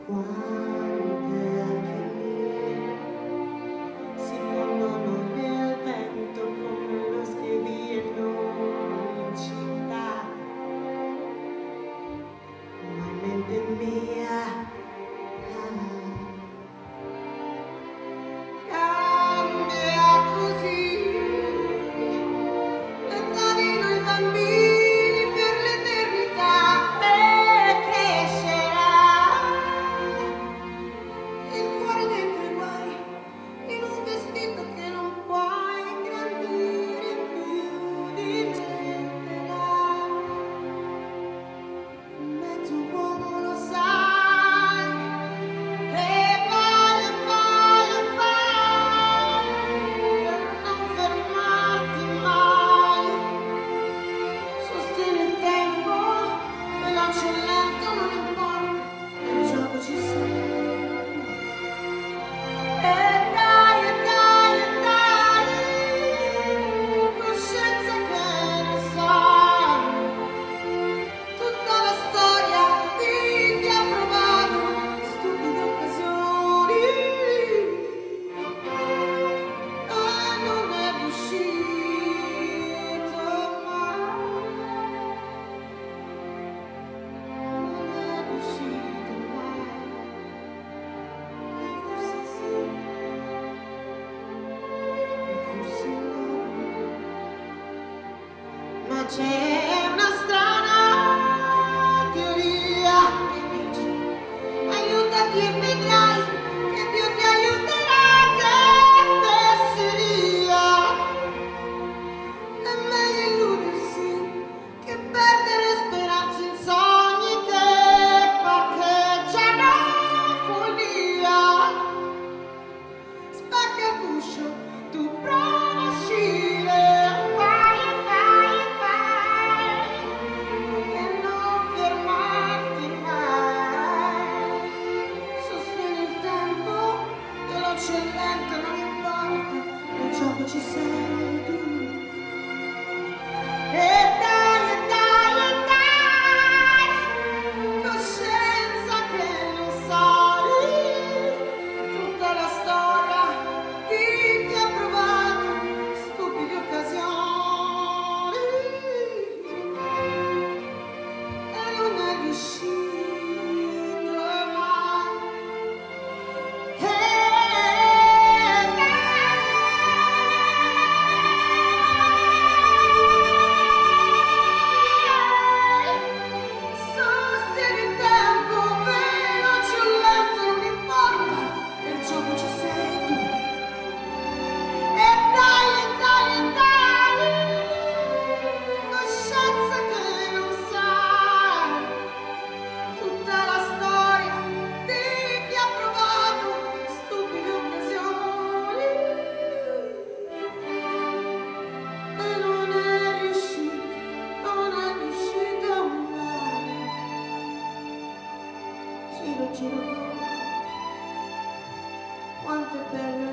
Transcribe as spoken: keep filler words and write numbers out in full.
Quante alchimie si fondono nel vento come lo scrivi e non in città, ma in mente mia. Cambia così l'età di noi bambini per l'eternità e crescerà il cuore dentro i guai in un vestito che non puoi ingrandire più diventerà mezzo uomo, lo sai, e vai e vai e vai per non fermarti mai. Sostieni il tempo, veloce o lento non importa, nel gioco ci sei. E dai, e dai, e dai, coscienza che ne sai, tutta la storia di chi ha provato stupide occasioni e non è riuscito mai, non è riuscito mai, e forse sì, e forse no, ma c'è una strana teoria che dice aiutati e vedrai che Dio ti aiuterà, che fesseria. È meglio illudersi che perdere speranze in sogni che parcheggiano follia. Spacca il guscio, tu prova a uscire, vai e vai e vai e non fermarti mai. Sostieni il tempo, veloce e lento non importa, nel gioco ci sei tu. E dai, e dai, e dai, coscienza che ne sai, tutta la storia di chi ha provato stupide occasioni e non è riuscito mai. Sostieni il tempo, veloce o lento non importa, nel gioco ci sei tu. E dai, e dai, e dai, coscienza che non sai, tutta la storia di chi ha provato stupide occasioni e non è riuscito, non è riuscito mai. Giro, giro, tondo, quanto è bello